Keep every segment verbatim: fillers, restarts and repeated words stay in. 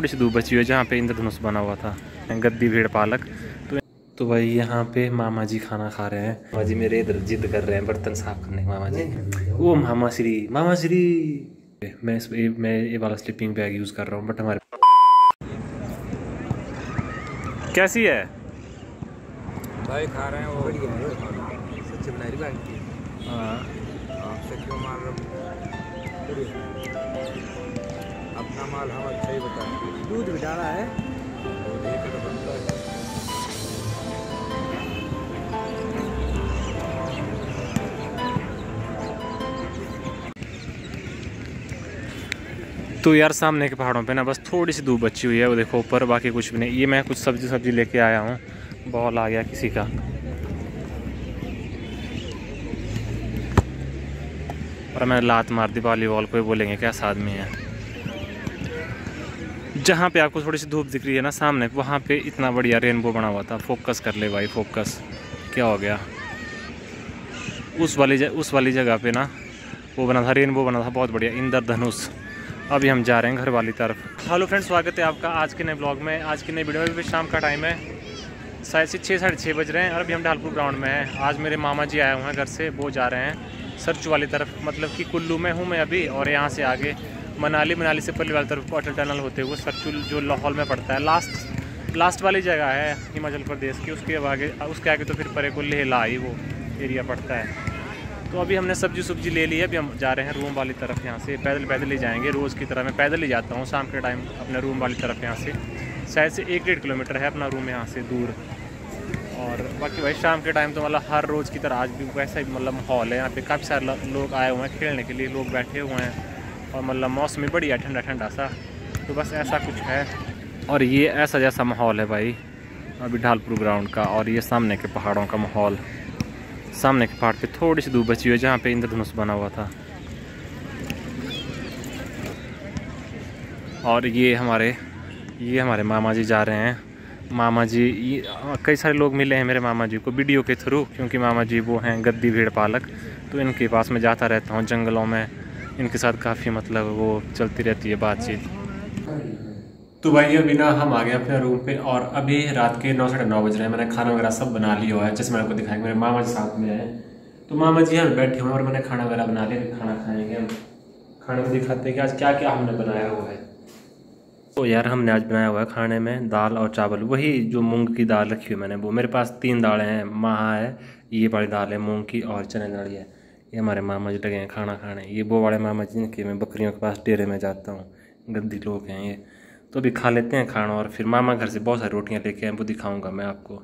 थोड़ी सी दूर बची हुई है जहाँ पे इंद्रधनुष बना हुआ था, गद्दी भेड़ पालक। तो तो भाई यहाँ पे मामा जी खाना खा रहे हैं। मामा जी मेरे इधर जिद कर रहे हैं बर्तन साफ करने। मामा जी वो मामा श्री मामा श्री मैं इस मैं ये वाला स्लीपिंग बैग यूज़ कर रहा हूँ, बट हमारे कैसी है भाई खा रहे हैं वो बढ़िया है, सच्ची बनाई रही है। हाँ आपसे क्यों मार रहे अपना माल हम अच्छा ही बताएं। दूध भी डाला है, दूध ही तो बनता है। तो यार सामने के पहाड़ों पे ना बस थोड़ी सी धूप बची हुई है, वो देखो ऊपर, बाकी कुछ भी नहीं। ये मैं कुछ सब्जी सब्जी लेके आया हूँ, बॉल आ गया किसी का, और मैंने लात मार दी वॉलीबॉल को। बोलेंगे कैसा आदमी है। जहाँ पे आपको थोड़ी सी धूप दिख रही है ना सामने, वहाँ पे इतना बढ़िया रेनबो बना हुआ था। फोकस कर ले भाई, फोकस। क्या हो गया? उस वाली ज, उस वाली जगह पे ना वो बना था, रेनबो बना था बहुत बढ़िया, इंद्रधनुष। अभी हम जा रहे हैं घर वाली तरफ। हेलो फ्रेंड्स, स्वागत है आपका आज के नए ब्लॉग में। आज की नई वीडियो में भी शाम का टाइम है, शायद से छः साढ़े छः बज रहे हैं और अभी हम ढालपुर ग्राउंड में हैं। आज मेरे मामा जी आए हुए हैं घर से, वो जा रहे हैं सरचू वाली तरफ, मतलब कि कुल्लू में हूँ मैं अभी, और यहाँ से आगे मनाली, मनाली से पल्ली वाली तरफ अटल टनल होते हुए सरचू जो लाहौल में पड़ता है, लास्ट लास्ट वाली जगह है हिमाचल प्रदेश की। उसके आगे उसके आगे तो फिर परे को लेह लाई वो एरिया पड़ता है। तो अभी हमने सब्जी सब्जी ले ली है, अभी हम जा रहे हैं रूम वाली तरफ। यहाँ से पैदल पैदल ही जाएंगे, रोज़ की तरह मैं पैदल ही जाता हूँ शाम के टाइम अपने रूम वाली तरफ। यहाँ से शायद से एक डेढ़ किलोमीटर है अपना रूम यहाँ से दूर। और बाकी भाई शाम के टाइम तो मतलब हर रोज़ की तरह आज भी वैसा ही मतलब माहौल है। यहाँ पे काफ़ी सारे लोग आए हुए हैं खेलने के लिए, लोग बैठे हुए हैं और मतलब मौसम भी बढ़िया ठंडा ठंडा सा। तो बस ऐसा कुछ है, और ये ऐसा जैसा माहौल है भाई अभी ढालपुर ग्राउंड का। और ये सामने के पहाड़ों का माहौल, सामने के पहाड़ पे थोड़ी सी दूर बची हुई है जहाँ पे इंद्रधनुष बना हुआ था। और ये हमारे ये हमारे मामा जी जा रहे हैं। मामा जी ये कई सारे लोग मिले हैं मेरे मामा जी को वीडियो के थ्रू, क्योंकि मामा जी वो हैं गद्दी भेड़ पालक। तो इनके पास मैं जाता रहता हूँ जंगलों में, इनके साथ काफ़ी मतलब वो चलती रहती है बातचीत। तो भाई अभी ना हम आ गए अपने रूम पे, और अभी रात के नौ साढ़े नौ बज रहे हैं। मैंने खाना वगैरह सब बना लिया हुआ है, जैसे मैं आपको दिखाएंगे। मेरे मामा जी साथ में हैं, तो मामा जी यहाँ बैठे हुए हैं और मैंने खाना वगैरह बना लिया। खाना खाएंगे हम, खाने को दिखाते हैं कि आज क्या क्या हमने बनाया हुआ है। तो यार हमने आज बनाया हुआ है खाने में दाल और चावल, वही जो मूंग की दाल रखी हुई मैंने वो। मेरे पास तीन दालें हैं, महा है, ये वाली दाल है मूँग की, और चने दाल है। ये हमारे मामा जी लगे हैं खाना खाने। ये वो वाले मामा जी जिनके मैं बकरियों के पास डेरे में जाता हूँ, गद्दी लोग हैं ये। तो अभी खा लेते हैं खाना, और फिर मामा घर से बहुत सारी रोटियां लेके आए, वो दिखाऊंगा मैं आपको।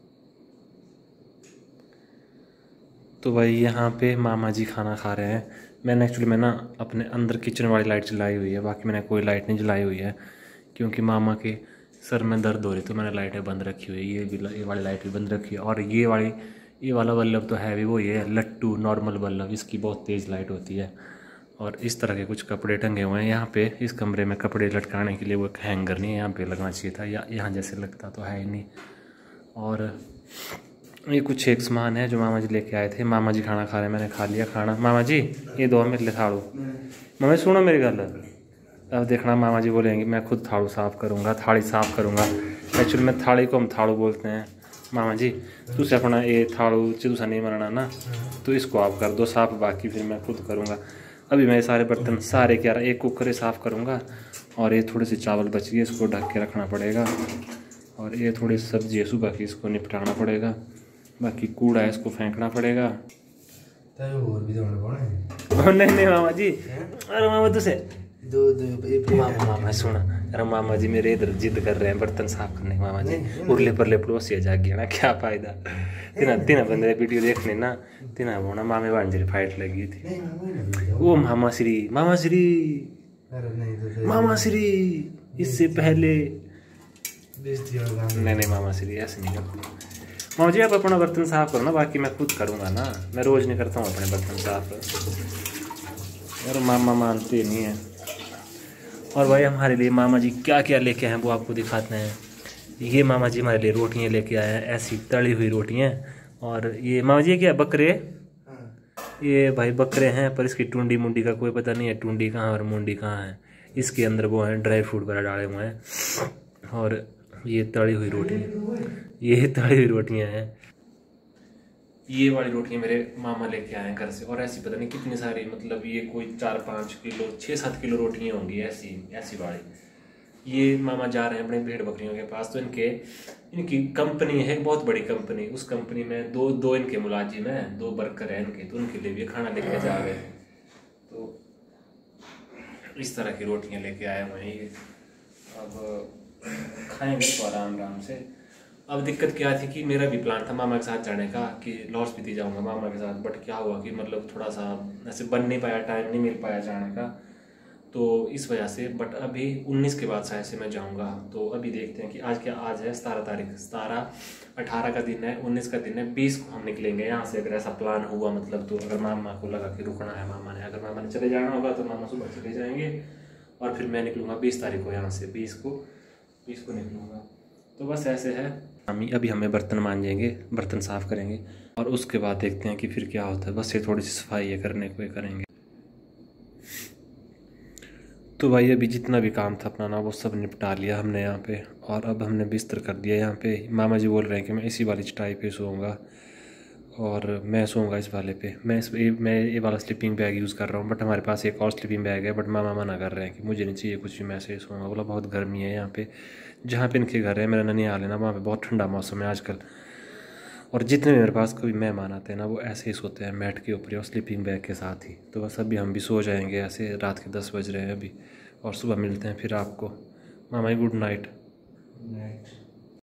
तो भाई यहाँ पे मामा जी खाना खा रहे हैं। मैंने एक्चुअली मैं ना अपने अंदर किचन वाली लाइट जलाई हुई है, बाकी मैंने कोई लाइट नहीं जलाई हुई है, क्योंकि मामा के सर में दर्द हो रही, तो मैंने लाइटें बंद रखी हुई है। ये भी ये वाली लाइट भी बंद रखी है, और ये वाली ये वाला बल्ब तो है भी वो, ये लट्टू नॉर्मल बल्ब, इसकी बहुत तेज़ लाइट होती है। और इस तरह के कुछ कपड़े टंगे हुए हैं यहाँ पे। इस कमरे में कपड़े लटकाने के लिए वो एक हैंगर नहीं है, यहाँ पे लगना चाहिए था, या यहाँ जैसे लगता तो है ही नहीं। और ये कुछ एक सामान है जो मामा जी लेके आए थे। मामा जी खाना खा रहे हैं, मैंने खा लिया खाना। मामा जी ये दो मेरे लिए थाड़ू। मामा सुनो मेरी गल, अब देखना मामा जी बोलेंगे मैं खुद थाड़ू साफ़ करूँगा, थाली साफ़ करूँगा। एक्चुअली में थाली को हम थाड़ू बोलते हैं। मामा जी तुझे अपना ये थाड़ू तुसा नहीं मरना ना, तो इसको आप कर दो साफ़, बाकी फिर मैं खुद करूँगा। अभी मैं सारे बर्तन सारे क्या एक कुकर साफ़ करूँगा, और ये थोड़े से चावल बच गए, इसको ढक के रखना पड़ेगा। और ये थोड़ी सब्जी है सुबह की, इसको निपटाना पड़ेगा। बाकी कूड़ा है, इसको फेंकना पड़ेगा। और भी नहीं नहीं मामा जी, अरे मामा तुझे दो दो मामा मामा सुना, अरे मामा जी मेरे इधर जिद कर रहे हैं बर्तन साफ करने। मामा जी उरले परले पड़ोसी जाग गया ना, क्या फायदा। तिना तिना बंदे वीडियो देखने ना, तिना बोना मामे भांजे फाइट लगी थी। वो मामा श्री मामा श्री मामा श्री इससे पहले नहीं नहीं मामा श्री ऐसे नहीं करते। मामा जी आप अपना बर्तन साफ करो ना, बाकी मैं खुद करूँगा ना, मैं रोज़ नहीं करता हूँ अपने बर्तन साफ। यार मामा मानते नहीं है। और भाई हमारे लिए मामा जी क्या क्या लेके आए हैं वो आपको दिखाते हैं। ये मामा जी हमारे लिए रोटियां लेके आए हैं, ऐसी तली हुई रोटियां। और ये मामा जी क्या बकरे, ये भाई बकरे हैं, पर इसकी टुंडी मुंडी का कोई पता नहीं है, टुंडी कहाँ और मुंडी कहाँ है। इसके अंदर वो हैं ड्राई फ्रूट वगैरह डाले हुए हैं। और ये तली हुई रोटी, ये तली हुई रोटियाँ हैं। ये वाली रोटियाँ मेरे मामा लेके आए हैं घर से, और ऐसी पता नहीं कितनी सारी, मतलब ये कोई चार पाँच किलो छः सात किलो रोटियाँ होंगी ऐसी ऐसी वाली। ये मामा जा रहे हैं अपने भेड़ बकरियों के पास, तो इनके इनकी कंपनी है, बहुत बड़ी कंपनी। उस कंपनी में दो दो इनके मुलाजिम हैं, दो वर्कर हैं इनके, तो उनके लिए भी खाना लेके जा रहे हैं। तो इस तरह की रोटियां लेके आए हुए हैं ये। अब खाएंगे तो आराम आराम से। अब दिक्कत क्या थी कि मेरा भी प्लान था मामा के साथ जाने का, कि लाहौल स्पीति जाऊंगा मामा के साथ, बट क्या हुआ कि मतलब थोड़ा सा ऐसे बन नहीं पाया, टाइम नहीं मिल पाया जाने का, तो इस वजह से। बट अभी उन्नीस के बाद शायद से मैं जाऊंगा। तो अभी देखते हैं कि आज क्या, आज है सतारह तारीख, सतारह अठारह का दिन है, उन्नीस का दिन है, बीस को हम निकलेंगे यहाँ से, अगर ऐसा प्लान हुआ मतलब। तो अगर मामा को लगा कि रुकना है मामा ने, अगर मामा ने चले जाना होगा तो मामा सुबह चले जाएंगे, और फिर मैं निकलूँगा बीस तारीख को यहाँ से, बीस को बीस को निकलूँगा। तो बस ऐसे है। हम अभी हमें बर्तन मांजेंगे, बर्तन साफ़ करेंगे, और उसके बाद देखते हैं कि फिर क्या होता है। बस ये थोड़ी सी सफाई है करने को, ये करेंगे। तो भाई अभी जितना भी काम था अपना ना, वो सब निपटा लिया हमने यहाँ पे, और अब हमने बिस्तर कर दिया यहाँ पे। मामा जी बोल रहे हैं कि मैं इसी वाली चटाई पे सोऊंगा, और मैं सोऊंगा इस वाले पे। मैं इस मैं ये वाला स्लीपिंग बैग यूज़ कर रहा हूँ, बट हमारे पास एक और स्लीपिंग बैग है, बट मामा मना कर रहे हैं कि मुझे नहीं चाहिए कुछ भी, मैं ऐसे ही सोऊंगा। बोला बहुत गर्मी है यहाँ पे, जहाँ पे इनके घर है, मेरा ननिहाल है ना, वहाँ पे बहुत ठंडा मौसम है आजकल। और जितने मेरे पास कोई मेहमान आते हैं ना, वो ऐसे ही सोते हैं मैट के ऊपर और स्लीपिंग बैग के साथ ही। तो बस अभी हम भी सो जाएंगे ऐसे, रात के दस बज रहे हैं अभी, और सुबह मिलते हैं फिर आपको। मामा गुड नाइट।